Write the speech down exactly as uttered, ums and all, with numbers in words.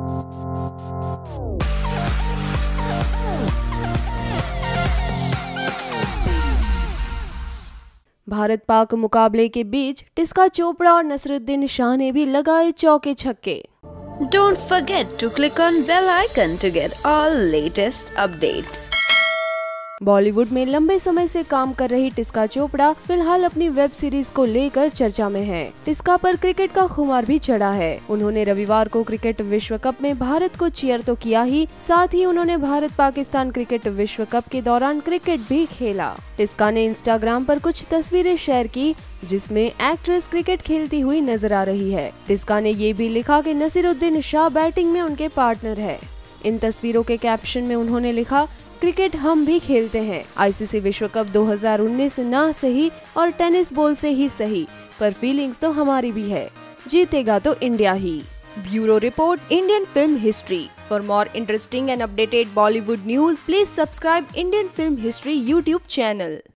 भारत पाक मुकाबले के बीच टिस्का चोपड़ा और नसरुद्दीन शाह ने भी लगाए चौके छक्के। Don't forget to click on bell icon to get all latest updates. Bollywood में लंबे समय से काम कर रही टिस्का चोपड़ा फिलहाल अपनी वेब सीरीज को लेकर चर्चा में है। टिस्का पर क्रिकेट का खुमार भी चढ़ा है। उन्होंने रविवार को क्रिकेट विश्व कप में भारत को चीयर तो किया ही, साथ ही उन्होंने भारत पाकिस्तान क्रिकेट विश्व कप के दौरान क्रिकेट भी खेला। टिस्का ने इंस्टाग्राम पर कुछ तस्वीरें शेयर की जिसमें एक्ट्रेस क्रिकेट खेलती हुई नजर आ रही है। टिस्का ने ये भी लिखा कि नसीरुद्दीन शाह बैटिंग में उनके पार्टनर है। इन तस्वीरों के कैप्शन में उन्होंने लिखा, क्रिकेट हम भी खेलते हैं। आईसीसी विश्व कप दो हज़ार उन्नीस ना सही और टेनिस बॉल से ही सही, पर फीलिंग्स तो हमारी भी है। जीतेगा तो इंडिया ही। Bureau report, Indian film history. For more interesting and updated Bollywood news, please subscribe Indian film history YouTube channel.